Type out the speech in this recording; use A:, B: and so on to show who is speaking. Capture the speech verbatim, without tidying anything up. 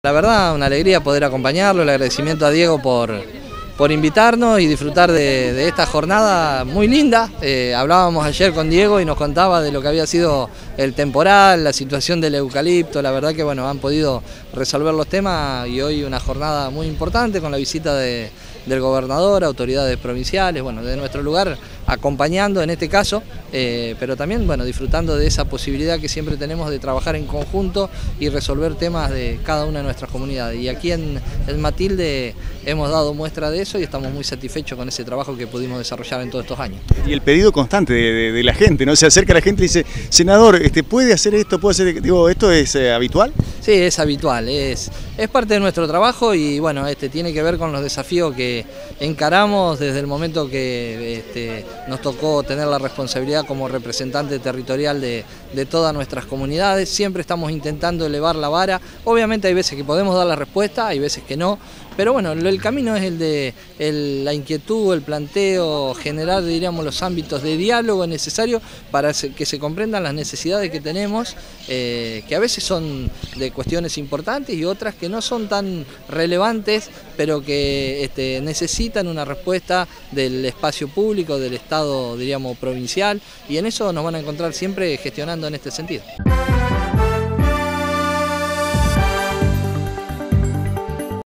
A: La verdad, una alegría poder acompañarlo, el agradecimiento a Diego por, por invitarnos y disfrutar de, de esta jornada muy linda. Eh, hablábamos ayer con Diego y nos contaba de lo que había sido el temporal, la situación del eucalipto. La verdad que bueno, han podido resolver los temas y hoy una jornada muy importante con la visita de, del gobernador, autoridades provinciales, bueno, de nuestro lugar acompañando en este caso, eh, pero también bueno, disfrutando de esa posibilidad que siempre tenemos de trabajar en conjunto y resolver temas de cada una de nuestras comunidades. Y aquí en el Matilde hemos dado muestra de eso y estamos muy satisfechos con ese trabajo que pudimos desarrollar en todos estos años.
B: Y el pedido constante de, de, de la gente, ¿no? Se acerca la gente y dice, senador, este, ¿puede hacer esto? ¿Puede hacer? Digo, ¿esto es eh, habitual?
A: Sí, es habitual, es, es parte de nuestro trabajo y bueno, este tiene que ver con los desafíos que encaramos desde el momento que este, nos tocó tener la responsabilidad como representante territorial de, de todas nuestras comunidades. Siempre estamos intentando elevar la vara. Obviamente hay veces que podemos dar la respuesta, hay veces que no, pero bueno, el camino es el de el, la inquietud, el planteo, generar, diríamos, los ámbitos de diálogo necesarios para que se comprendan las necesidades que tenemos, eh, que a veces son de cuestiones importantes y otras que no son tan relevantes, pero que este, necesitan una respuesta del espacio público, del Estado, diríamos, provincial, y en eso nos van a encontrar siempre gestionando en este sentido.